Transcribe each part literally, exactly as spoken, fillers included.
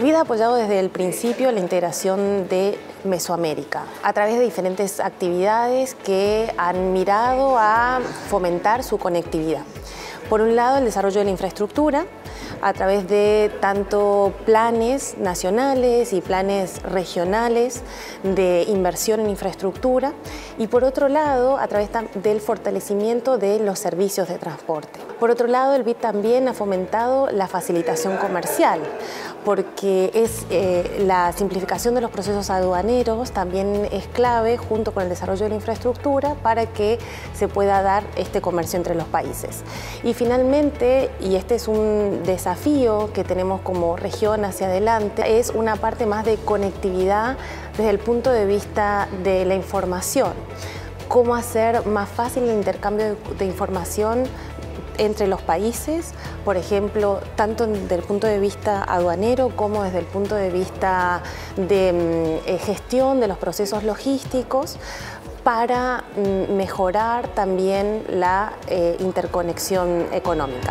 BID ha apoyado desde el principio la integración de Mesoamérica a través de diferentes actividades que han mirado a fomentar su conectividad. Por un lado, el desarrollo de la infraestructura a través de tanto planes nacionales y planes regionales de inversión en infraestructura, y por otro lado, a través del fortalecimiento de los servicios de transporte. Por otro lado, el BID también ha fomentado la facilitación comercial, porque es, eh, la simplificación de los procesos aduaneros también es clave junto con el desarrollo de la infraestructura para que se pueda dar este comercio entre los países. Y finalmente, y este es un desafío que tenemos como región hacia adelante, es una parte más de conectividad desde el punto de vista de la información. Cómo hacer más fácil el intercambio de, de información entre los países, por ejemplo, tanto desde el punto de vista aduanero como desde el punto de vista de eh, gestión de los procesos logísticos, para mm, mejorar también la eh, interconexión económica.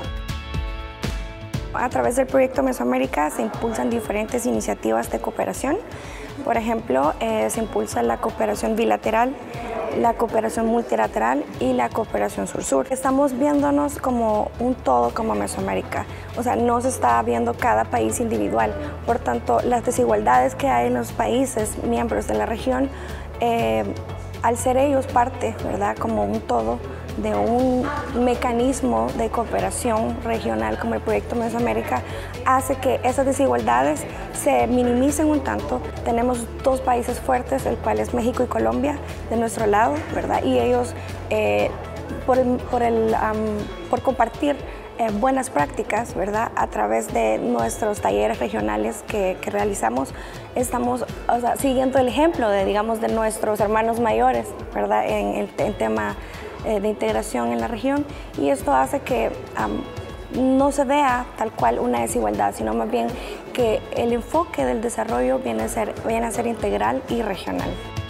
A través del proyecto Mesoamérica se impulsan diferentes iniciativas de cooperación. Por ejemplo, eh, se impulsa la cooperación bilateral, la cooperación multilateral y la cooperación sur-sur. Estamos viéndonos como un todo, como Mesoamérica. O sea, no se está viendo cada país individual. Por tanto, las desigualdades que hay en los países miembros de la región, eh, al ser ellos parte, ¿verdad?, como un todo de un mecanismo de cooperación regional como el proyecto Mesoamérica, hace que esas desigualdades se minimicen un tanto. Tenemos dos países fuertes, el cual es México y Colombia, de nuestro lado, ¿verdad? Y ellos, eh, por, el, por, el, um, por compartir eh, buenas prácticas, ¿verdad?, a través de nuestros talleres regionales que, que realizamos, estamos, o sea, siguiendo el ejemplo de, digamos, de nuestros hermanos mayores, ¿verdad?, en el, el tema de integración en la región, y esto hace que um, no se vea tal cual una desigualdad, sino más bien que el enfoque del desarrollo viene a ser, viene a ser integral y regional.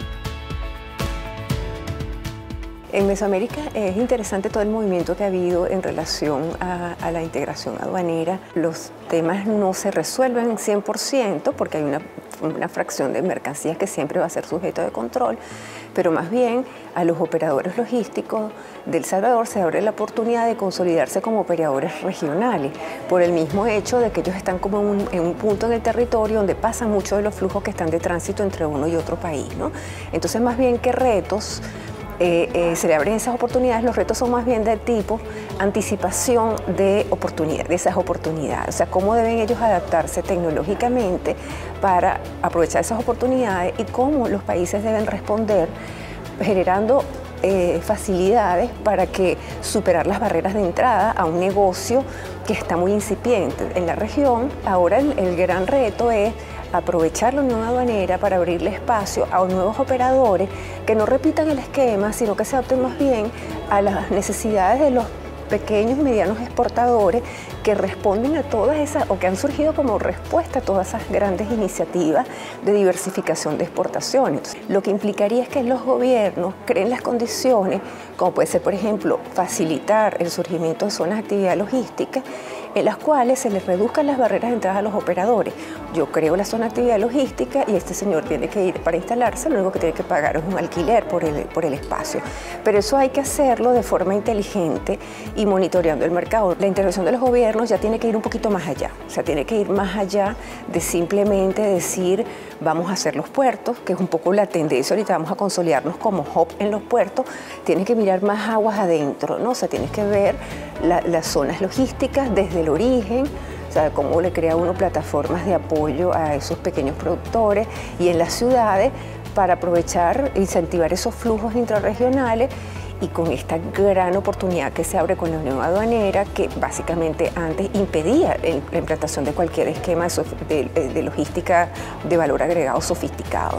En Mesoamérica es interesante todo el movimiento que ha habido en relación a, a la integración aduanera. Los temas no se resuelven cien por ciento porque hay una, una fracción de mercancías que siempre va a ser sujeto de control, pero más bien a los operadores logísticos de El Salvador se abre la oportunidad de consolidarse como operadores regionales, por el mismo hecho de que ellos están como en un, en un punto en el territorio donde pasan muchos de los flujos que están de tránsito entre uno y otro país, ¿no? Entonces, más bien, ¿qué retos Eh, eh, se le abren esas oportunidades? Los retos son más bien de tipo anticipación de, oportunidad, de esas oportunidades, o sea, cómo deben ellos adaptarse tecnológicamente para aprovechar esas oportunidades y cómo los países deben responder generando eh, facilidades para que superar las barreras de entrada a un negocio que está muy incipiente en la región. Ahora el, el gran reto es aprovechar la unión aduanera para abrirle espacio a nuevos operadores que no repitan el esquema, sino que se adapten más bien a las necesidades de los pequeños y medianos exportadores que responden a todas esas, o que han surgido como respuesta a todas esas grandes iniciativas de diversificación de exportaciones. Lo que implicaría es que los gobiernos creen las condiciones, como puede ser, por ejemplo, facilitar el surgimiento de zonas de actividad logística, en las cuales se les reduzcan las barreras de entrada a los operadores. Yo creo la zona de actividad logística y este señor tiene que ir para instalarse, lo único que tiene que pagar es un alquiler por el, por el espacio. Pero eso hay que hacerlo de forma inteligente y monitoreando el mercado. La intervención de los gobiernos ya tiene que ir un poquito más allá, o sea, tiene que ir más allá de simplemente decir vamos a hacer los puertos, que es un poco la tendencia, ahorita vamos a consolidarnos como hub en los puertos, tiene que mirar más aguas adentro, ¿no? O sea, tienes que ver la, las zonas logísticas desde el origen, o sea, cómo le crea uno plataformas de apoyo a esos pequeños productores y en las ciudades para aprovechar e incentivar esos flujos intrarregionales, y con esta gran oportunidad que se abre con la unión aduanera, que básicamente antes impedía la implantación de cualquier esquema de, de, de logística de valor agregado sofisticado.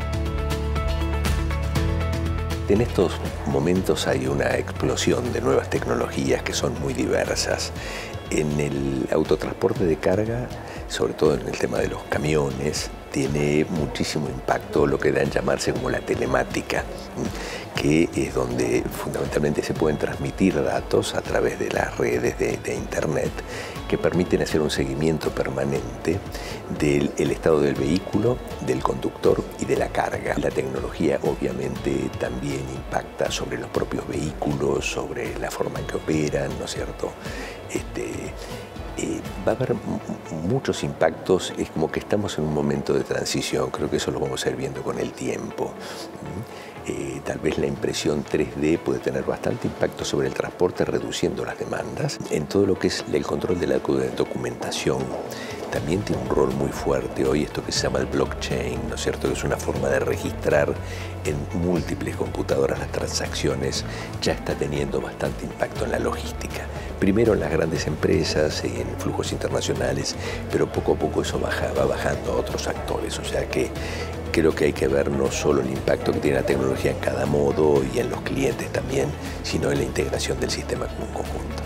En estos momentos hay una explosión de nuevas tecnologías que son muy diversas. En el autotransporte de carga, sobre todo en el tema de los camiones, tiene muchísimo impacto lo que dan llamarse como la telemática, que es donde fundamentalmente se pueden transmitir datos a través de las redes de, de Internet que permiten hacer un seguimiento permanente del el estado del vehículo, del conductor y de la carga. La tecnología obviamente también impacta sobre los propios vehículos, sobre la forma en que operan, ¿no es cierto? Este, Eh, va a haber muchos impactos, es como que estamos en un momento de transición, creo que eso lo vamos a ir viendo con el tiempo. Eh, tal vez la impresión tres D puede tener bastante impacto sobre el transporte, reduciendo las demandas. En todo lo que es el control de la documentación, también tiene un rol muy fuerte hoy esto que se llama el blockchain, ¿no es cierto? Que es una forma de registrar en múltiples computadoras las transacciones, ya está teniendo bastante impacto en la logística. Primero en las grandes empresas, en flujos internacionales, pero poco a poco eso baja, va bajando a otros actores. O sea que creo que hay que ver no solo el impacto que tiene la tecnología en cada modo y en los clientes también, sino en la integración del sistema como un conjunto.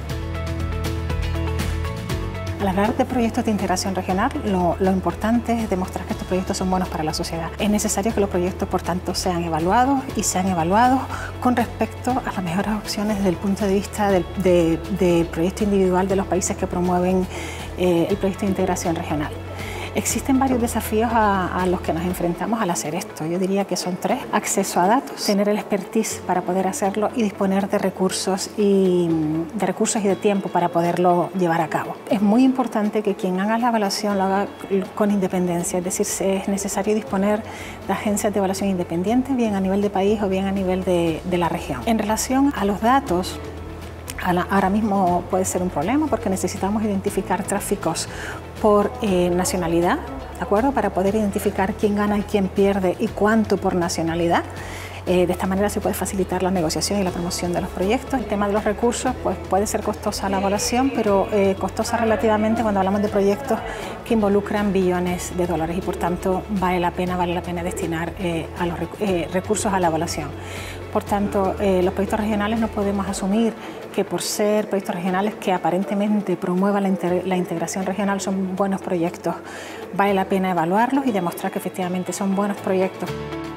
Al hablar de proyectos de integración regional, lo, lo importante es demostrar que estos proyectos son buenos para la sociedad. Es necesario que los proyectos, por tanto, sean evaluados y sean evaluados con respecto a las mejores opciones desde el punto de vista del de, de proyecto individual de los países que promueven eh, el proyecto de integración regional. Existen varios desafíos a, a los que nos enfrentamos al hacer esto. Yo diría que son tres: acceso a datos, tener el expertise para poder hacerlo y disponer de recursos y de recursos y de tiempo para poderlo llevar a cabo. Es muy importante que quien haga la evaluación lo haga con independencia, es decir, es necesario disponer de agencias de evaluación independientes, bien a nivel de país o bien a nivel de, de la región. En relación a los datos, ahora mismo puede ser un problema porque necesitamos identificar tráficos por eh, nacionalidad, ¿de acuerdo? Para poder identificar quién gana y quién pierde y cuánto por nacionalidad. Eh, de esta manera se puede facilitar la negociación y la promoción de los proyectos. El tema de los recursos, pues puede ser costosa la evaluación, pero eh, costosa relativamente cuando hablamos de proyectos que involucran billones de dólares y por tanto vale la pena, vale la pena destinar eh, a los eh, recursos a la evaluación. Por tanto, eh, los proyectos regionales no podemos asumir que por ser proyectos regionales que aparentemente promuevan la, inter la integración regional son buenos proyectos. Vale la pena evaluarlos y demostrar que efectivamente son buenos proyectos.